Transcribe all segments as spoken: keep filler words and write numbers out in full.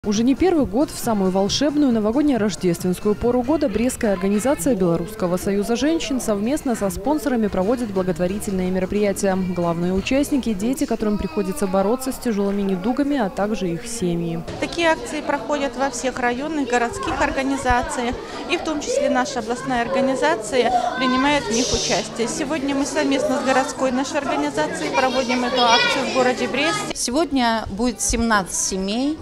Уже не первый год в самую волшебную новогодне-рождественскую пору года Брестская организация Белорусского союза женщин совместно со спонсорами проводит благотворительные мероприятия. Главные участники – дети, которым приходится бороться с тяжелыми недугами, а также их семьи. Такие акции проходят во всех районных, городских организациях, и в том числе наша областная организация принимает в них участие. Сегодня мы совместно с городской нашей организацией проводим эту акцию в городе Брест. Сегодня будет семнадцать семей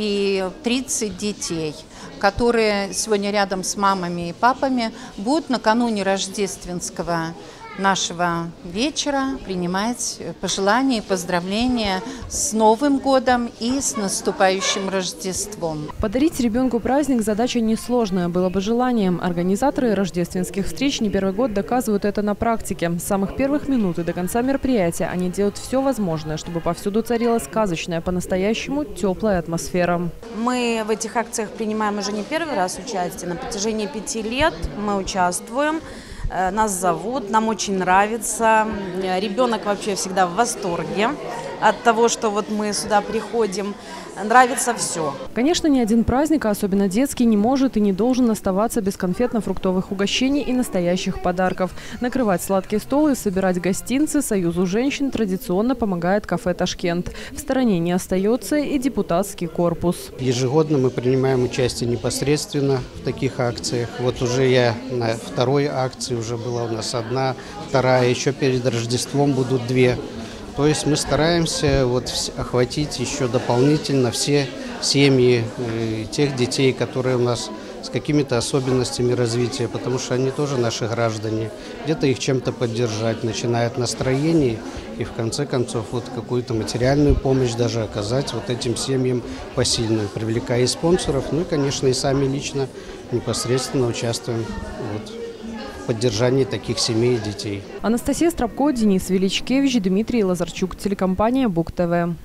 и тридцать детей, которые сегодня рядом с мамами и папами будут накануне рождественского нашего вечера принимать пожелания и поздравления с Новым годом и с наступающим Рождеством. Подарить ребенку праздник – задача несложная, было бы желанием. Организаторы рождественских встреч не первый год доказывают это на практике. С самых первых минут и до конца мероприятия они делают все возможное, чтобы повсюду царила сказочная, по-настоящему теплая атмосфера. Мы в этих акциях принимаем уже не первый раз участие. На протяжении пяти лет мы участвуем. Нас зовут, нам очень нравится. Ребенок вообще всегда в восторге от того, что вот мы сюда приходим. Нравится все. Конечно, ни один праздник, а особенно детский, не может и не должен оставаться без конфетно-фруктовых угощений и настоящих подарков. Накрывать сладкий стол и собирать гостинцы Союзу женщин традиционно помогает кафе «Ташкент». В стороне не остается и депутатский корпус. Ежегодно мы принимаем участие непосредственно в таких акциях. Вот уже я на второй акции, уже была у нас одна, вторая, еще перед Рождеством будут две. То есть мы стараемся вот охватить еще дополнительно все семьи э, тех детей, которые у нас с какими-то особенностями развития, потому что они тоже наши граждане. Где-то их чем-то поддержать, начиная от настроения и в конце концов вот какую-то материальную помощь даже оказать вот этим семьям посильную, привлекая и спонсоров, ну и, конечно, и сами лично непосредственно участвуем вот в поддержании таких семей и детей. Анастасия Стропко, Денис Величкевич, Дмитрий Лазарчук, телекомпания БУК ТВ.